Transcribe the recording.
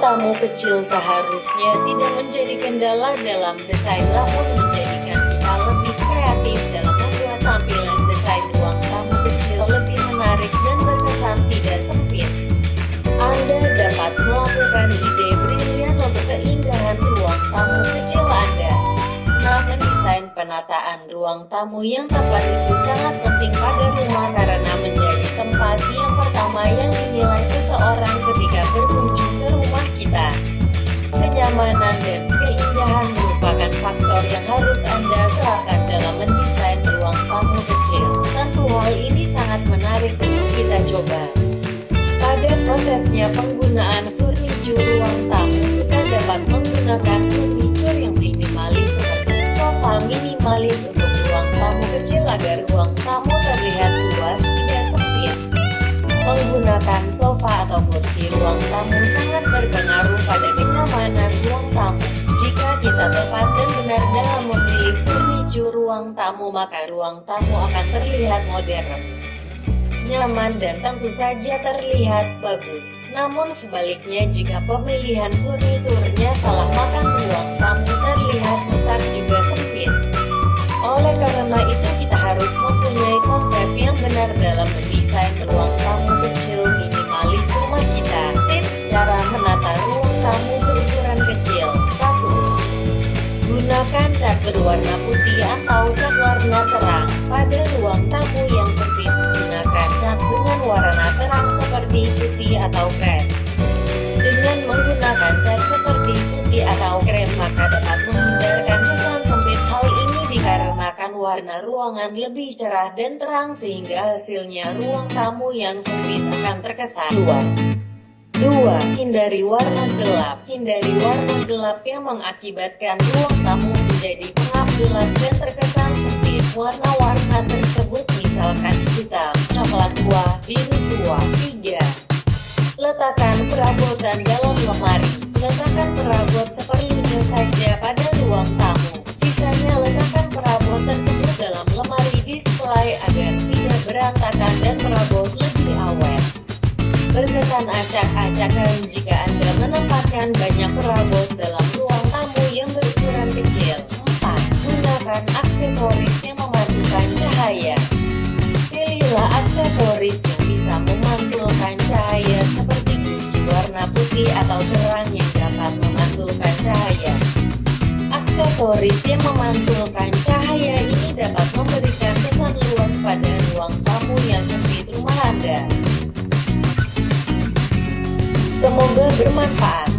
tamu kecil seharusnya tidak menjadi kendala dalam desain, namun menjadikan kita lebih kreatif dalam membuat tampilan desain ruang tamu kecil lebih menarik dan berkesan tidak sempit. Anda dapat melakukan ide brilian untuk keindahan ruang tamu kecil Anda. Namun desain penataan ruang tamu yang tepat itu sangat penting pada rumah karena menjadi tempat yang pertama yang dinilai seseorang ketika berkunjung ke rumah kita. Kenyamanan dan keindahan merupakan faktor yang harus Anda terapkan dalam mendesain ruang tamu kecil. Tentu hal ini sangat menarik untuk kita coba. Pada prosesnya penggunaan furnitur ruang tamu, kita dapat menggunakan furnitur yang minimalis seperti sofa minimalis untuk ruang tamu kecil agar ruang tamu terlihat luas tidak sempit. Menggunakan sofa atau kursi ruang tamu sangat berpengaruh pada kenyamanan ruang tamu. Jika kita tepat dan benar dalam memilih furnitur ruang tamu, maka ruang tamu akan terlihat modern, nyaman dan tentu saja terlihat bagus. Namun sebaliknya, jika pemilihan furniturnya salah, maka ruang tamu terlihat sesak juga sempit. Oleh karena itu, kita harus mempunyai konsep yang benar dalam mendesain ruang tamu kecil minimalis rumah kita. Tips cara menata ruang tamu berukuran kecil. 1. Gunakan cat berwarna putih atau cat warna terang. Pada ruang tamu yang sempit, gunakan cat dengan warna terang seperti putih atau krem. Dengan menggunakan cat seperti putih atau krem, maka dapat menghindarkan kesan sempit. Hal ini dikarenakan warna ruangan lebih cerah dan terang sehingga hasilnya ruang tamu yang sempit akan terkesan luas. 2. Hindari warna gelap. Hindari warna gelap yang mengakibatkan ruang tamu menjadi pengap gelap dan terkesan sempit. Warna-warna tersebut misalkan hitam, coklat tua, biru tua. 3. Letakkan perabotan dalam lemari. Letakkan perabot seperlunya saja pada ruang tamu. Sisanya letakkan perabot tersebut dalam lemari display agar tidak berantakan dan perabot lebih awet. Berkesan acak-acakan jika Anda menempatkan banyak perabot dalam ruang tamu yang berukuran kecil. 4. Gunakan aksesoris yang memantulkan cahaya. Pilihlah aksesoris yang bisa memantulkan cahaya seperti kunci warna putih atau terang yang dapat memantulkan cahaya. Aksesoris yang memantulkan cahaya ini dapat memberikan kesan luas pada ruang tamu yang sempit rumah Anda. Semoga bermanfaat.